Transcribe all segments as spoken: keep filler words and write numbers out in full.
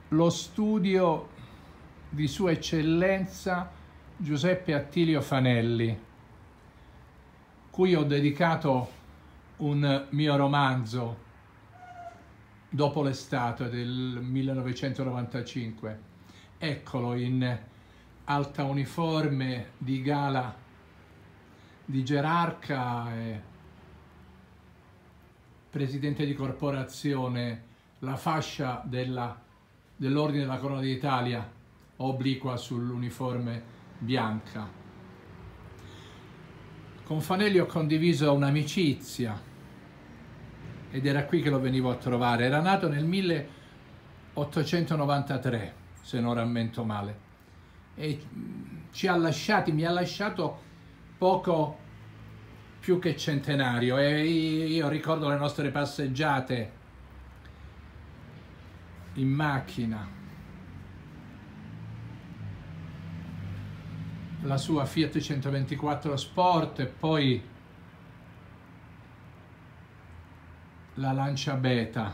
lo studio di Sua Eccellenza Giuseppe Attilio Fanelli, cui ho dedicato un mio romanzo dopo l'estate del millenovecentonovantacinque. Eccolo in alta uniforme di gala di gerarca e presidente di corporazione, la fascia della, dell'Ordine della Corona d'Italia obliqua sull'uniforme bianca. Con Fanelli ho condiviso un'amicizia ed era qui che lo venivo a trovare. Era nato nel milleottocentonovantatré, se non rammento male, e ci ha lasciati, mi ha lasciato poco più che centenario, e io ricordo le nostre passeggiate in macchina, la sua Fiat centoventiquattro Sport e poi la Lancia Beta.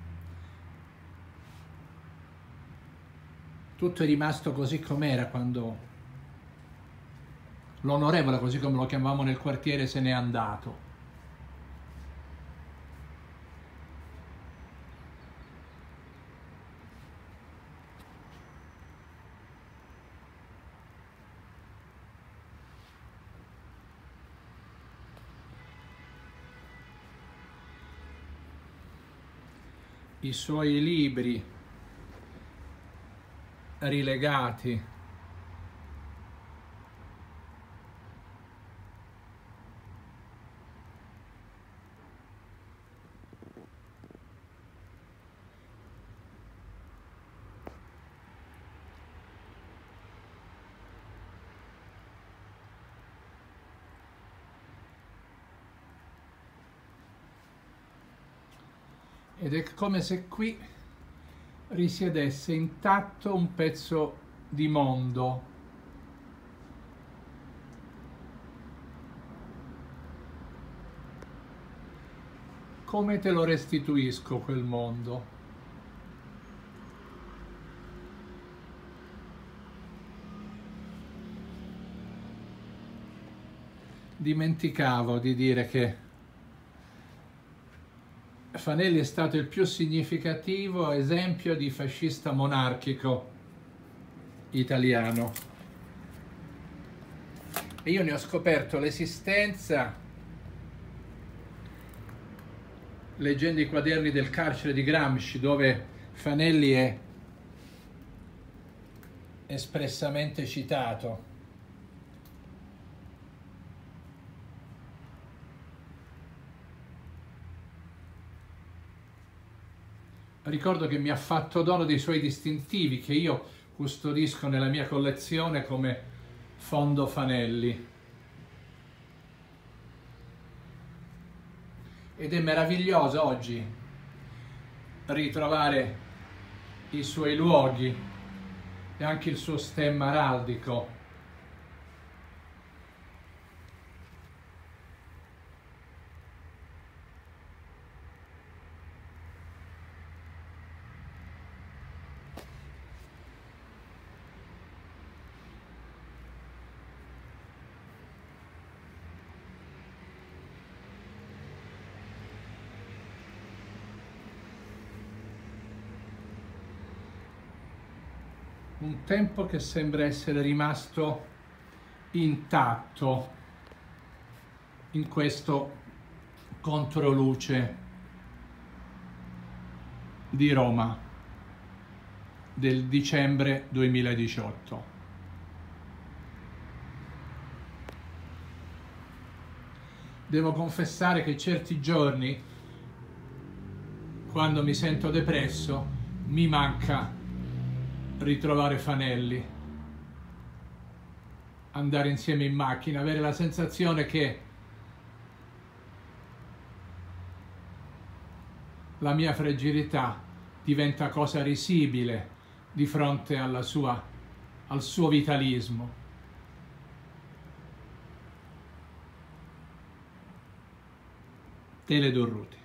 Tutto è rimasto così com'era quando l'onorevole, così come lo chiamavamo nel quartiere, se n'è andato. I suoi libri rilegati ed è come se qui risiedesse intatto un pezzo di mondo. Come te lo restituisco quel mondo? Dimenticavo di dire che Fanelli è stato il più significativo esempio di fascista monarchico italiano. E io ne ho scoperto l'esistenza leggendo i quaderni del carcere di Gramsci, dove Fanelli è espressamente citato. Ricordo che mi ha fatto dono dei suoi distintivi che io custodisco nella mia collezione come Fondo Fanelli. Ed è meraviglioso oggi ritrovare i suoi luoghi e anche il suo stemma araldico. Un tempo che sembra essere rimasto intatto in questo controluce di Roma del dicembre duemiladiciotto. Devo confessare che certi giorni, quando mi sento depresso, mi manca ritrovare Fanelli, andare insieme in macchina, avere la sensazione che la mia fragilità diventa cosa risibile di fronte alla sua, al suo vitalismo. Tele Durruti.